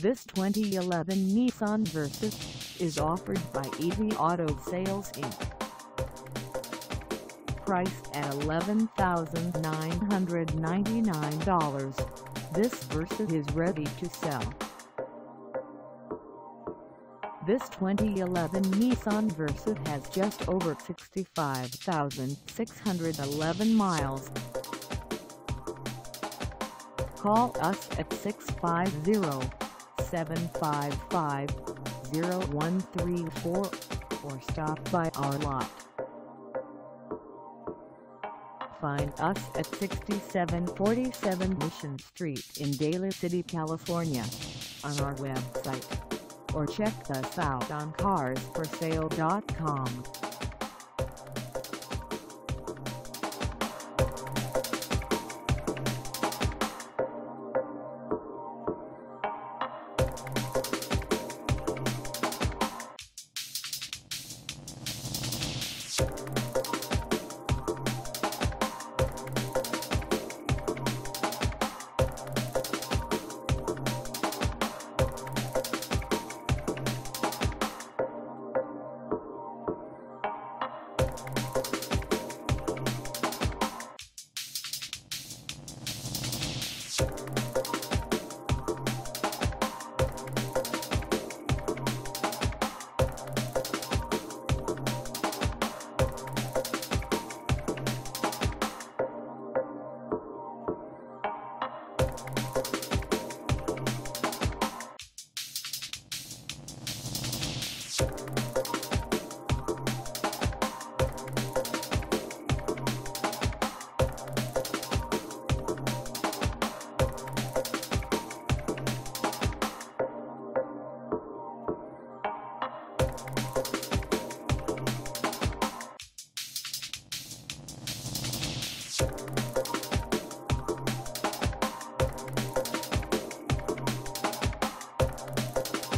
This 2011 Nissan Versa is offered by Easy Auto Sales Inc. Priced at $11,999, this Versa is ready to sell. This 2011 Nissan Versa has just over 65,611 miles. Call us at 650-755-0134 or stop by our lot. Find us at 6747 Mission Street in Daly City, California, on our website, or check us out on carsforsale.com. You